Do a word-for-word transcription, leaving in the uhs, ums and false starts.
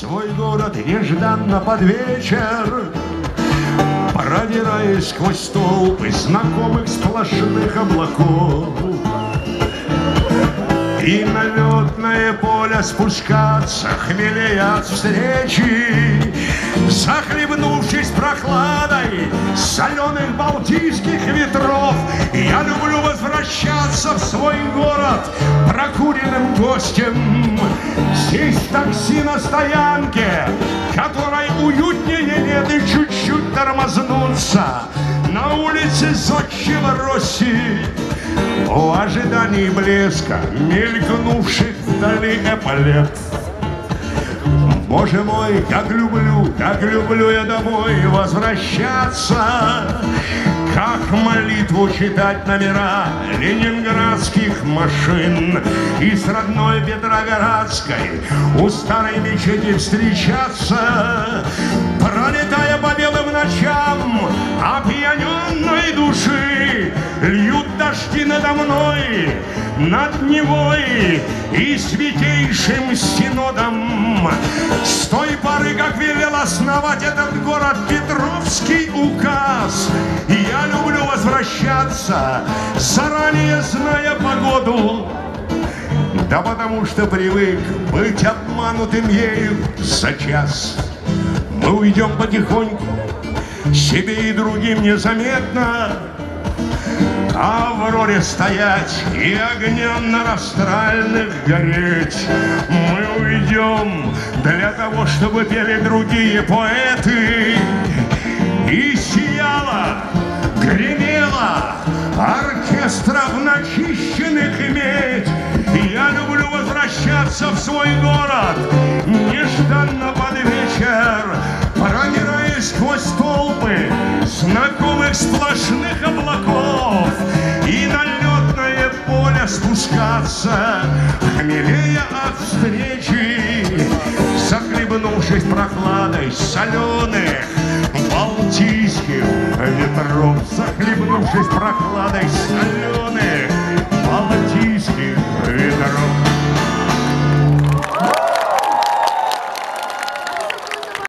свой город нежданно под вечер, продираясь сквозь толпы знакомых сплошных облаков. И на летное поле спускаться, хмелея от встречи, захлебнувшись прохладой соленых балтийских ветров. Я люблю возвращаться в свой город прокуренным гостем. Сесть в такси на стоянке, которой уютнее нет, и чуть-чуть тормознуться на улице Зодчего Росси. В ожидании блеска мелькнувших вдали эполет. Боже мой, как люблю, как люблю я домой возвращаться, как молитву читать номера ленинградских машин и с родной Петроградской у старой мечети встречаться, пролетая по белым ночам опьяненной души. Льют дожди надо мной, над Невой и святейшим синодом. С той поры, как велел основать этот город Петровский указ, я люблю возвращаться, заранее зная погоду. Да потому что привык быть обманутым ею за час. Мы уйдем потихоньку, себе и другим незаметно, а в Авроре стоять и огнем на Растральных гореть. Мы уйдем для того, чтобы пели другие поэты, и сияла, гремела оркестров начищенных медь. Я люблю возвращаться в свой город нежданно под вечер, продираясь сквозь толпы знакомых сплошных облаков, и на летное поле спускаться, хмелея от встречи, захлебнувшись прохладой соленых балтийских ветров, захлебнувшись прохладой соленых